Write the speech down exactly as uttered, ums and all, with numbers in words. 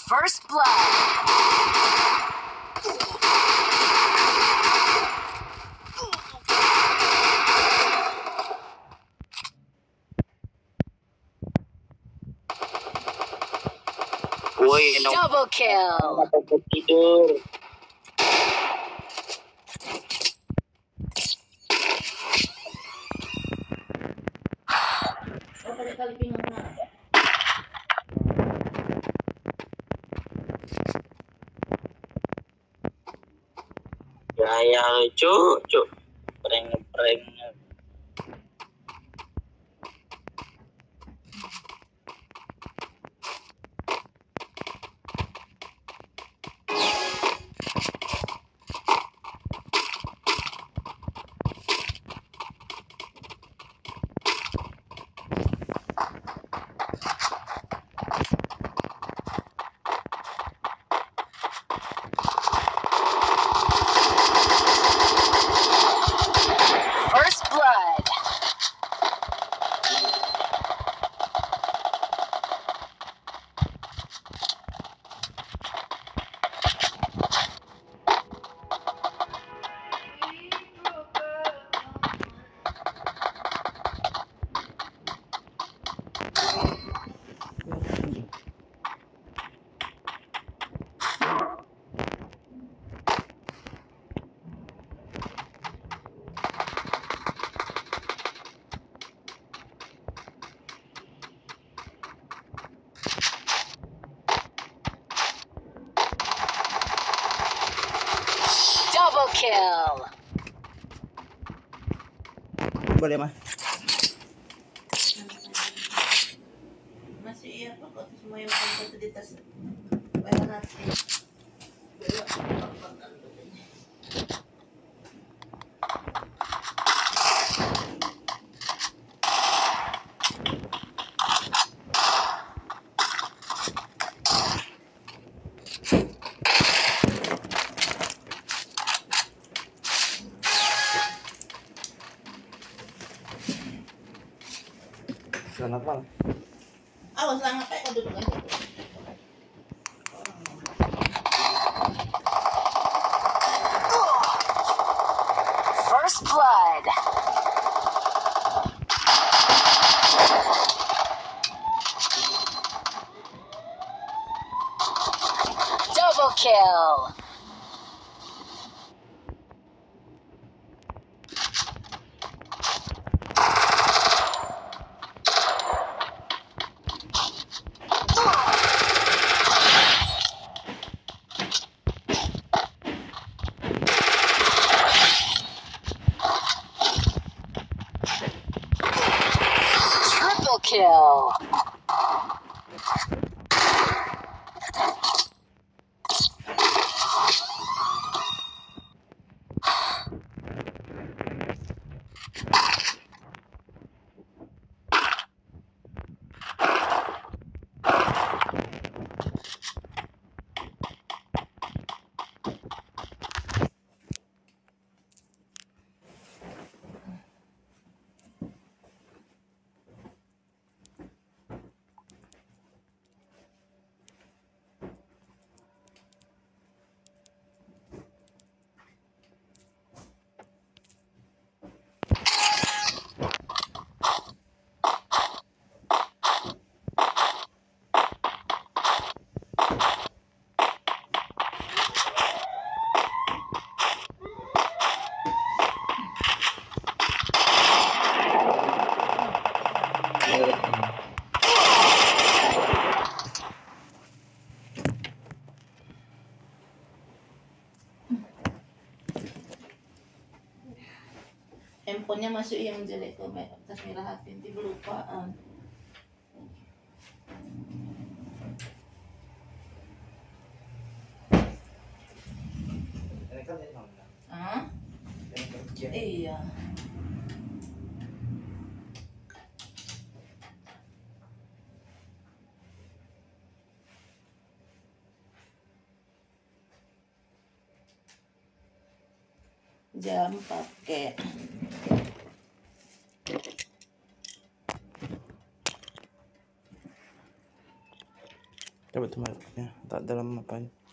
First blood. Woi, Double kill. tidur. Gaya lucu, cuk. Prank-prank. First blood. Double kill. Boleh mah. Masih iya kok semua yang ada di tas bayar nanti. Selamat malam. Awas lah ngapain kau duduk aja. First blood. Double kill. Triple kill. Handphonenya masuk yang jelek ke tas merah hati nanti kelupaan. Ini kan dari mana? Hah? Dari kerja. Iya. Jam pakai. Coba otomatiknya tak dalam apa